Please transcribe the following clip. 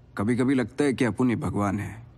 कभी कभी लगता है कि अपुन ही भगवान है।